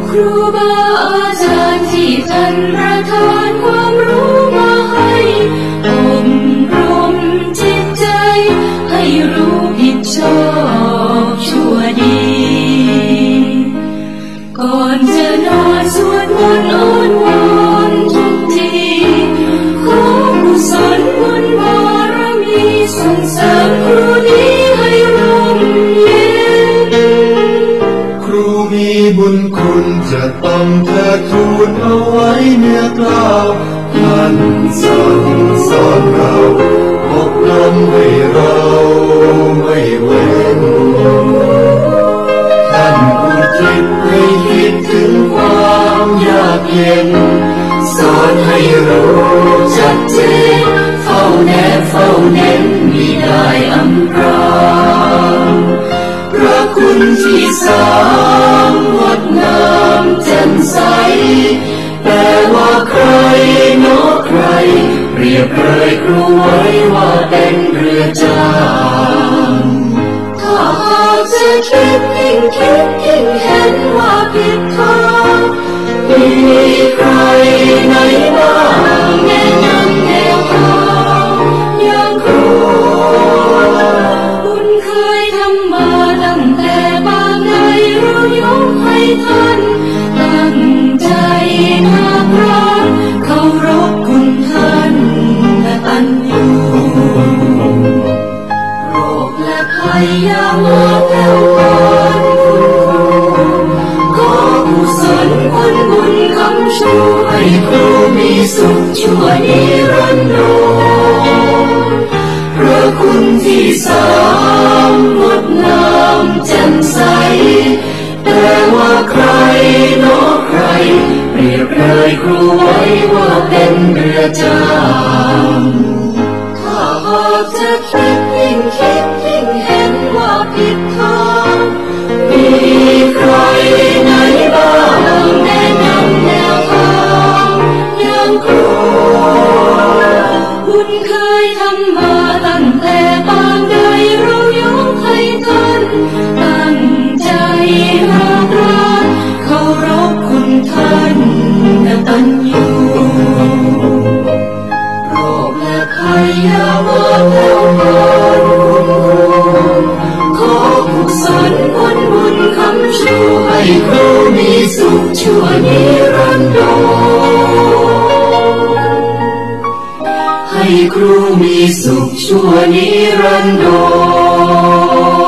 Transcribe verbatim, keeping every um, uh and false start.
ครูบาอาจารย์ที่ท่านประทานความรู้มาให้อบรมจิตใจให้รู้ผิดชอบชั่วดีก่อนจะนอนสวดมนต์อ้อนวอนทุกทีขอกุศลบุญบารมีส่งเสริมครูนี้ให้ร่มเย็นครูมีบุญคุณจะต้องเทิดทูนเอาไว้เนื้อกล้าวท่านสั่งสอนเราอบรมให้เราไม่เว้นท่านอุทิศให้คิดถึงความยากเย็นสอนให้รู้ชัดเจนเฝ้าแนบเฝ้าเน้นมิได้อำพรางพระคุณที่สามงดงามแจ่มใสแต่ว่าใครเนาะใครเปรียบเลยครูไว้ว่าเป็นเรือจางถ้าหากจะคิดยิ่งคิดยิ่งเห็นว่าผิดทางมีใครไหนบ้างแนะนำแนวทางอย่างครูบุญเคยทำมาตั้งแต่บางใดเรายกให้ท่านตั้งใจนักรักเคารพคุณท่านและตัญญูโรคและภัยอย่ามาแผ่วปานคุณครูขอกุศลผลบุญคำชูให้ครูมีสุขชั่วนิรันดรพระคุณที่สามงดงามแจ่มใสแต่ว่าใครเนาะใครเปรียบเลยครูไว้ว่าเป็นเรือจางถ้าหากจะคิดยิ่งคิดยิ่งเห็นว่าผิดทางมีใครไหนบ้างแนะนำแนวทางอย่างครูบุญเคยทำมาตั้งแต่ปางใดเรายกให้ท่านตั้งใจรักรักเคารพคุณท่านและตัญญูโรคและภัยอย่ามาแผ่วปานคุณครูขอกุศลผลบุญคำชูให้ครูมีสุขชั่วนิรันดรให้ครูมีสุขชั่วนิรันดร